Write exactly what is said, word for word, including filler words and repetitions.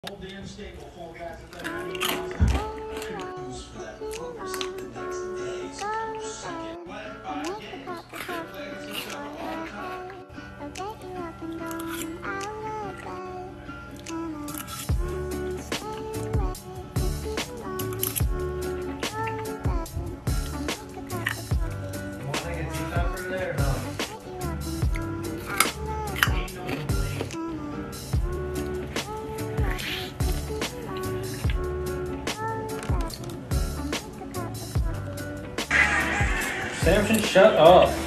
Whole damn staple, four guys at that ninety thousand. Use for that focus the next day. September second. Went five games. They played against each other all the time. You want to take a tea pepper there or no? Samson, shut up.